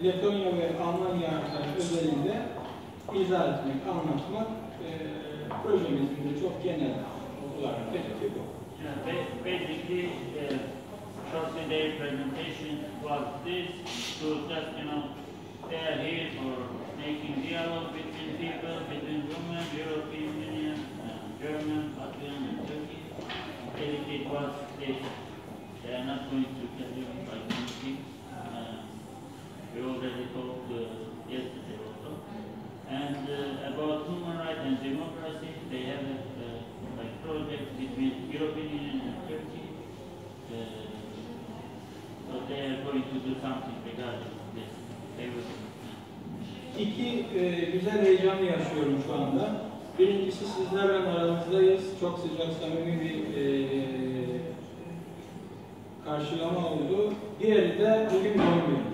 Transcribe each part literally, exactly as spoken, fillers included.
Letonya ve Almanya özelinde izah etmek, anlatmak e, projemizin de çok genel olarak hedefi bu. Yeah, basically, uh, shortly their presentation was this, to just, you know, they are here for making dialogue between people, between women, European Union, uh, German, Latvian, and Turkish. Basically, it was this. They are not going to tell you like anything. Uh, we already talked uh, yesterday also. And uh, about human rights and democracy, they have a uh, like project between European Union and Turkey. Uh, so they are going to do something regarding this. They will. İki e, güzel heyecanı yaşıyorum şu anda. Birincisi sizlerle aranızdayız. Çok sıcak, samimi bir e, karşılama oldu. Diğeri de bugün doğum günü.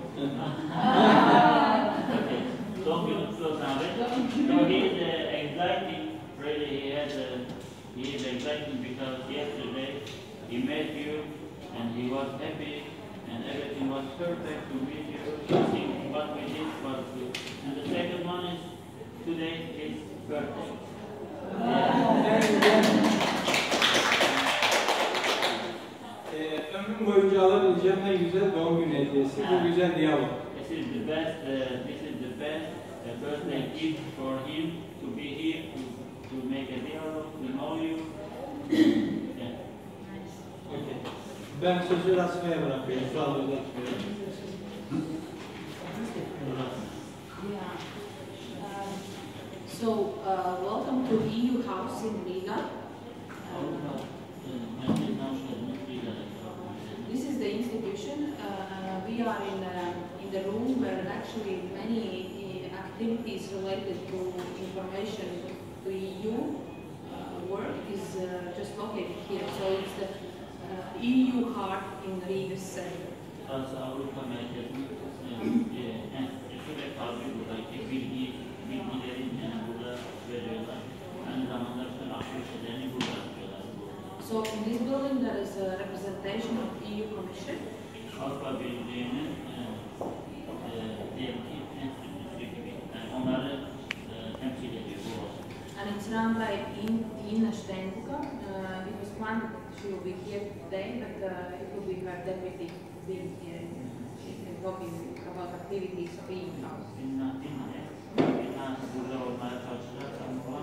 Doğum günü kutlu abi. So he is uh, exciting. Really, he has a, he is exciting because yesterday he met you and he was happy and everything was perfect to meet you. I think what we did was good. And the second one is today his birthday. Ömrüm boyunca alabileceğim en güzel doğum günü hediyesi. Bu güzel diyalog. This is the best. Uh, this is the best uh, birthday gift for him to be here to to make a dialogue, to know you. Yeah. Okay. Ben sözü Rasmi'ye bırakıyorum. Şu anda uzatmıyorum. Yeah. Um, so, uh, welcome to E U House in Riga. Um, this is the institution. Uh, we are in, uh, in the room where actually many uh, activities related to information to E U uh, work is uh, just located here. So it's the uh, E U Heart in Riga Center. Avrupa merkezinin enstitüsü ve kalbi buradaki bilgi, bilgilerin yani burada veriyorlar. Aynı zamanda bütün aktivitelerini burada yapıyorlar. So in this building there is a representation of E U Commission. Avrupa Birliği'nin diyelim ki enstitüsü gibi. Yani onları e, temsil ediyor bu olsun. And it's run by Inna Steinbuka. Uh, it was planned she will be here today, but uh, it will be her deputy being here. She can talk about activities of E U House. Inna, Inna, Inna burada olmaya çalışacak.